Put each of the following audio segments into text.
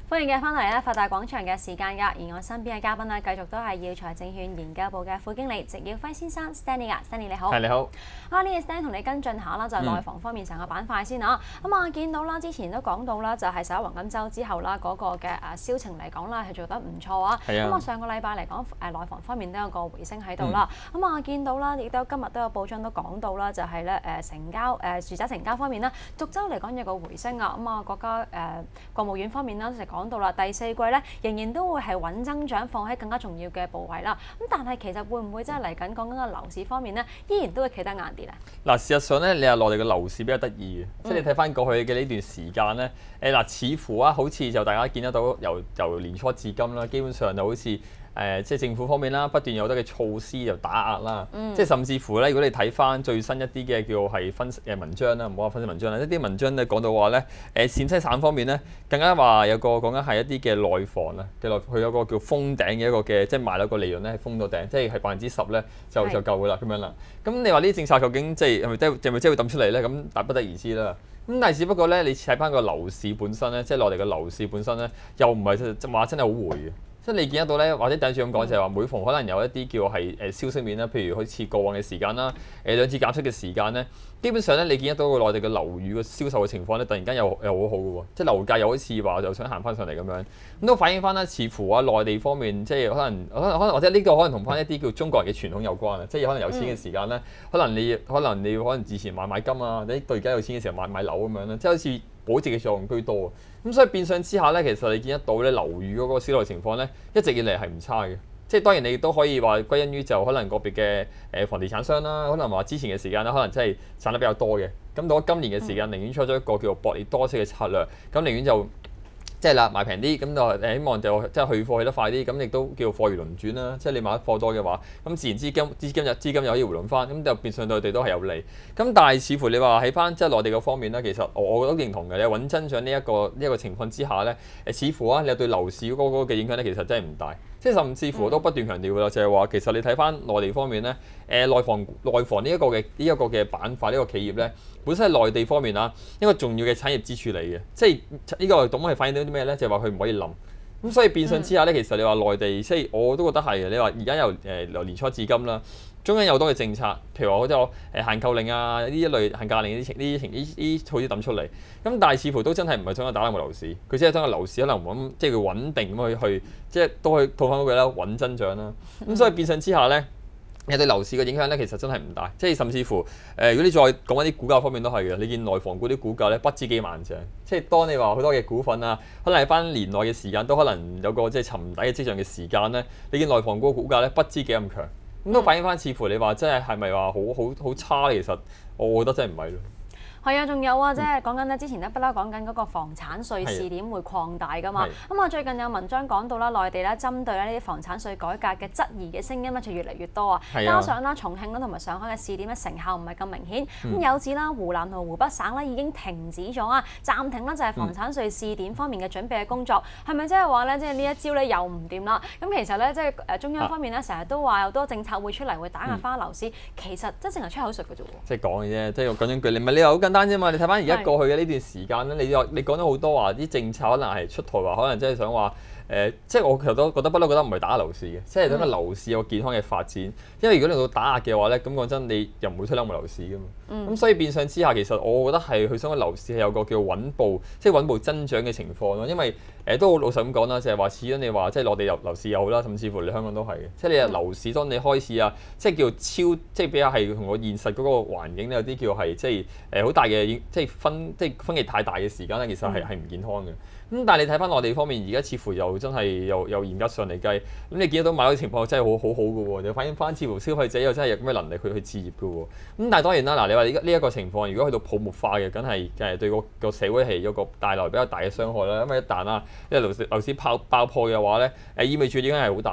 歡迎嘅翻嚟咧，發達廣場嘅時間㗎，而我身邊嘅嘉賓咧，繼續都係耀才證券研究部嘅副經理植耀輝先生 Stanley 啊 ，Stanley 你好。 係你好。 呢個 Stan 同你跟進下啦，就係內房方面成個板塊先啊。見到啦，之前都講到啦，就係11黃金週之後啦，嗰個嘅銷情嚟講啦，係做得唔錯啊。上個禮拜嚟講，內房方面都有個回升喺度啦。見到啦，亦都今日都有報章都講到啦，就係咧成交住宅成交方面啦，逐週嚟講有個回升啊。國家國務院方面啦，就講到啦，第四季咧仍然都會係穩增長，放喺更加重要嘅部位啦。但係其實會唔會真係嚟緊講緊個樓市方面咧，依然都會企得硬啲咧？ 嗱，事實上咧，你話內地嘅樓市比較得意嘅，即係你睇翻過去嘅呢段時間咧，似乎啊，好似就大家見得到由年初至今啦，基本上就好似即係政府方面啦，不斷有好多嘅措施就打壓啦，即係甚至乎咧，如果你睇翻最新一啲嘅叫係分析文章啦，唔好話分析文章啦，一啲文章咧講到話咧，陝西省方面咧更加話有個講緊係一啲嘅內房啊嘅佢有個叫封頂嘅一個嘅，即係賣樓個利潤咧係封到頂，即係10%咧就夠㗎啦咁樣啦。咁你話呢啲政策究竟即係係咪真係會抌出嚟咧？咁但不得而知啦。咁但係只不過咧，你睇翻個樓市本身咧，即係內地嘅樓市本身咧，又唔係話真係好回嘅。即係你見得到咧，或者第一次咁講就係話，每逢可能有一啲叫係消息面啦，譬如好似過往嘅時間啦，兩次減息嘅時間咧，基本上咧你見得到個內地嘅樓宇嘅銷售嘅情況咧，突然間又好好嘅喎，即係樓價又好似話就想行翻上嚟咁樣，咁都反映翻啦，似乎啊內地方面即係可能或者呢個可能同翻一啲叫中國人嘅傳統有關啊，即係可能有錢嘅時間咧，可能你之前買金啊，你到而家有錢嘅時候買樓咁樣啦，即係好似保值嘅作用居多。咁所以變相之下咧，其實你見得到咧樓宇嗰個銷售情況咧，一直以嚟係唔差嘅。即係當然你都可以話歸因於就可能個別嘅房地產商啦，可能話之前嘅時間咧，可能真係賺得比較多嘅。咁到咗今年嘅時間，寧願出咗一個叫做薄利多銷嘅策略，咁寧願就即係啦賣平啲，咁就希望就即係去貨去得快啲，咁亦都叫貨如輪轉啦。即係你買得貨多嘅話，咁自然資金又可以回籠翻，咁就變相對我哋都係有利。咁但係似乎你話喺翻即係內地嗰方面咧，其實我都認同嘅。你穩增長呢一個情況之下咧，似乎啊你對樓市嗰個嘅影響咧，其實真係唔大。即係甚至乎我都不斷強調㗎啦，就係話其實你睇翻內地方面咧，內房呢一個嘅板塊呢個企業咧，本身係內地方面啊一個重要嘅產業支柱嚟嘅。即係呢個咁係反映到啲咩咧？就係話佢唔可以冧。咁所以變相之下咧，其實你話內地即係我都覺得係嘅。你話而家由年初至今啦，中央有好多嘅政策，譬如話好多限購令啊，呢一類限價令呢啲措施抌出嚟。咁但係似乎都真係唔係想打冧個樓市，佢只係將個樓市可能即係佢穩定咁去即係都去套翻嗰句啦，穩增長啦。咁所以變相之下咧，你對樓市嘅影響咧，其實真係唔大。即係甚至乎如果你再講一啲股價方面都係嘅，你見內房股啲股價咧不知幾萬隻。即係當你話好多嘅股份啊，可能喺翻年內嘅時間都可能有個即係沉底嘅跡象嘅時間咧，你見內房股嘅股價咧不知幾咁強。咁都反映翻，似乎你話真係咪話好差咧？其實我覺得真係唔係咯。 係啊，仲有啊，即係講緊咧，之前咧不嬲講緊嗰個房產稅試點會擴大㗎嘛。最近有文章講到啦，內地咧針對咧呢啲房產稅改革嘅質疑嘅聲音咧就越嚟越多啊。加上啦，重慶啦同埋上海嘅試點咧成效唔係咁明顯。咁有指啦，湖南同湖北省咧已經停止咗啊，暫停啦就係房產稅試點方面嘅準備嘅工作。係咪即係話咧，即係呢一招咧又唔掂啦？咁其實咧，即係中央方面咧成日都話有多政策會出嚟，會打壓翻樓市。其實即係淨係出口術嘅啫喎。即係講嘅啫，即係講一句，唔係你話好簡單啫嘛？你睇翻而家過去嘅呢段時間咧，你講咗好多話啲政策可能係出台話，可能真係想話即係我其實都覺得不嬲覺得唔係打壓樓市嘅，即係等個樓市有個健康嘅發展。因為如果你到打壓嘅話咧，咁講真，你又唔會推冧個樓市噶嘛。咁所以變相之下，其實我覺得係佢想個樓市係有個叫穩步增長嘅情況咯。因為都好老實咁講啦，就係話始終你話即係內地樓市又好啦，甚至乎你香港都係嘅。即係你樓市當你開始啊，即係叫即係比較係同個現實嗰個環境咧有啲叫係即係好大嘅即係分歧太大嘅時間咧，其實係唔健康嘅。咁但係你睇翻內地方面，而家似乎又真係又嚴格上嚟計，咁你見得到買樓情況真係好嘅喎，又反映翻似乎消費者又真係有咁嘅能力去置業嘅喎。咁但係當然啦，嗱你話呢一個情況，如果去到泡沫化嘅，梗係對個社會係有個帶來比較大嘅傷害啦。因為一旦啦，因為樓市爆破嘅話咧，意味住影響係好大嘅。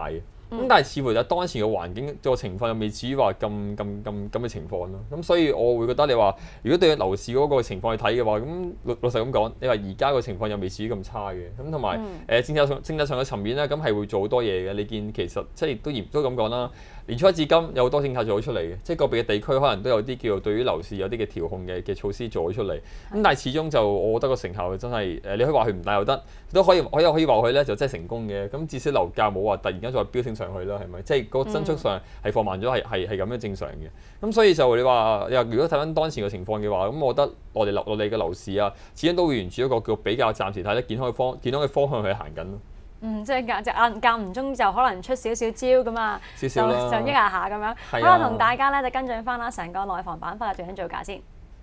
但係似乎就當前嘅環境個情況又未至於話咁嘅情況咯。咁所以我會覺得你話，如果對樓市嗰個情況去睇嘅話，咁老實咁講，你話而家個情況又未至於咁差嘅。咁同埋政策上嘅層面咧，咁係會做好多嘢嘅。你見其實即係都咁講啦。年初至今有好多政策做咗出嚟嘅，即係個別嘅地區可能都有啲叫做對於樓市有啲嘅調控嘅措施做咗出嚟。咁但係始終就我覺得個成效真係你可以話佢唔大又得，都可以話佢咧就真係成功嘅。咁至少樓價冇話突然間再飆升上去啦，係咪？即係個增速上係放慢咗，係咁樣正常嘅。咁所以就你話如果睇翻當前嘅情況嘅話，咁我覺得我哋嘅樓市啊，始終都會沿住一個叫比較暫時睇得健康嘅方向去行緊咯。 即係間唔中就可能出少少招咁啊，就益下咁樣。好啦，同大家咧就跟進翻啦，成個內房板塊嘅最新造價先。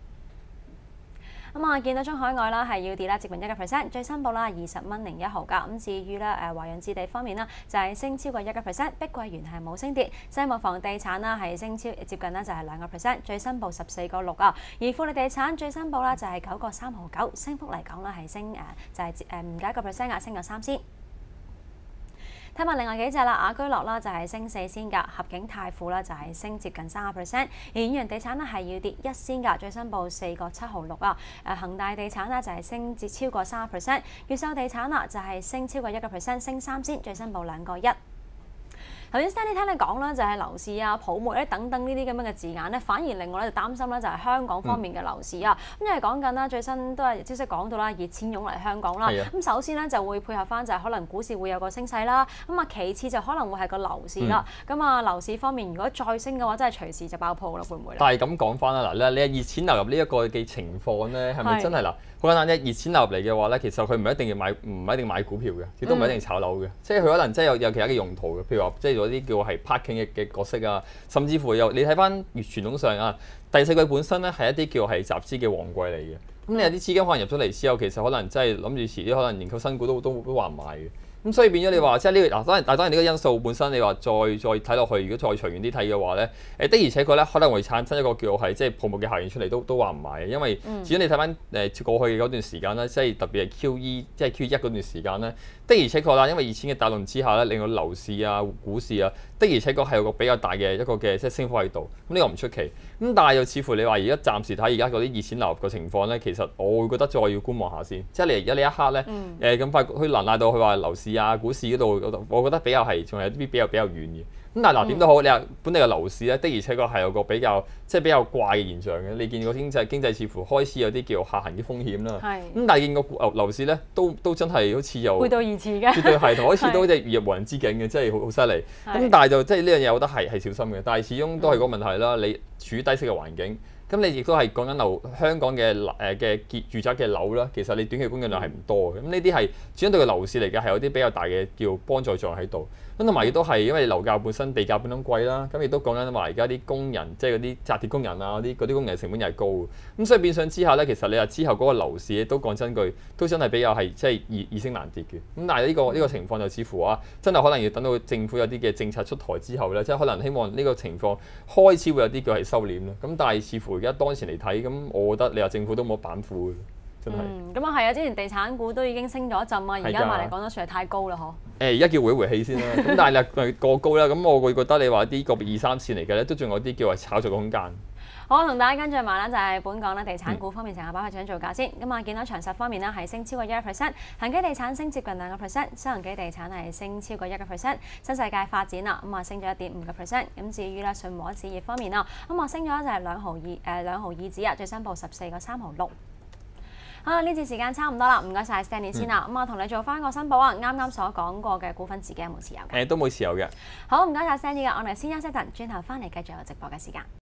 咁見到中海外啦係要跌啦，接近1%，最新報啦20蚊01毫㗎。咁至於咧華潤置地方面啦，就係升超過1%，碧桂園係冇升跌，西務房地產啦係升接近啦就係2%，最新報14個6啊。而富力地產最新報啦就係9個3毫9，升幅嚟講啦係升就係唔夠1%啊，升咗3仙。睇埋另外幾隻啦，雅居樂啦就係升4仙㗎，合景泰富啦就係升接近3%，而遠洋地產咧係要跌1仙㗎，最新報4個7毫6啊。恒大地產啦就係升至超過3%，越秀地產啦就係升超過1%，升3仙，最新報2個1。頭先 Stanley 聽你講啦，就係樓市啊、泡沫咧等等呢啲咁樣嘅字眼咧，反而令我咧就擔心咧，就係香港方面嘅樓市啊。咁因為講緊啦，最新都係消息講到啦，熱錢湧嚟香港啦。咁首先咧就會配合翻就係可能股市會有個升勢啦。咁其次就可能會係個樓市啦。咁樓市方面如果再升嘅話，真係隨時就爆破啦，會唔會？但係咁講翻啦，嗱你熱錢流入呢一個嘅情況咧，係咪真係嗱？好簡單啫，熱錢流入嚟嘅話咧，其實佢唔一定買股票嘅，亦都唔一定炒樓嘅，即係佢可能真係有其他嘅用途嘅，譬如話即係嗰啲叫係 parking 嘅角色啊，甚至乎你睇翻傳統上啊，第四季本身咧係一啲叫係集資嘅旺季嚟嘅，咁你有啲資金可能入咗嚟之後，其實可能真係諗住遲啲可能研究新股都話唔買嘅。咁所以變咗你話即係呢個當然呢個因素本身你話再睇落去，如果再長遠啲睇嘅話咧，的而且確咧可能會產生一個叫係即係泡沫嘅效應出嚟，都話唔買嘅，因為始終你睇翻過去嗰段時間咧，即係特別係 QE 即係 QE1嗰段時間咧，的而且確啦，因為熱錢嘅帶動之下咧，令到樓市啊、股市啊的而且確係有個比較大嘅一個嘅即係升幅喺度，咁呢個唔出奇。咁但係又似乎你話而家暫時睇而家嗰啲熱錢流入嘅情況咧，其實我會覺得再要觀望下先，即係你而家呢一刻咧咁快去難賴到佢話樓市啊、股市嗰度，我覺得比較係仲係啲比較遠嘅。咁但係嗱點都好，你話本地嘅樓市咧，的而且確係有個比較怪嘅現象嘅。你見個經濟似乎開始有啲叫下行嘅風險啦。咁但係見個樓市咧都真係好似又背道而馳嘅， 絕對係同好似都即係如入無人之境嘅，真係好犀利。咁但係就即係呢樣嘢，我覺得係小心嘅。但係始終都係個問題啦。你處於低息嘅環境，咁你亦都係講緊香港嘅住宅嘅樓啦。其實你短期供應量係唔多嘅。咁呢啲係始終對個樓市嚟講係有啲比較大嘅叫幫助作用喺度。咁同埋亦都係因為樓價本身地價本身貴啦，咁亦都講緊話而家啲工人即係嗰啲紮鐵工人啊，嗰啲工人成本又係高嘅，咁所以變相之下咧，其實你話之後嗰個樓市都講真句，都真係比較係即係易升難跌嘅。咁但係呢個情況就似乎真係可能要等到政府有啲嘅政策出台之後咧，即係可能希望呢個情況開始會有啲叫係收斂啦。咁但係似乎而家當前嚟睇，咁我覺得你話政府都冇板斧嘅。 咁啊係啊！之前地產股都已經升咗一陣啊，而家買嚟講都算係太高啦，嗬。 而家叫回氣先啦，咁但係你過高啦，咁我會覺得你話啲個別2、3線嚟嘅咧，都仲有啲叫係炒作嘅空間。 好，同大家跟進埋啦，就係本港咧地產股方面成個板塊最新造價先。咁見到長實方面咧係升超過1%，恒基地產升接近2%，新鴻基地產係升超過1%，新世界發展啦升咗1.5%。咁至於咧信和置業方面啦，升咗就係2毫二子啊，最新報14個3毫6。好啦，呢節時間差唔多啦，唔該晒 Stanley 先啦。咁同你做翻個申報啊，啱啱所講過嘅股份自己有冇持有嘅？ 都冇持有嘅。 好，唔該晒 Stanley 嘅，我哋先休息陣，轉頭翻嚟繼續有直播嘅時間。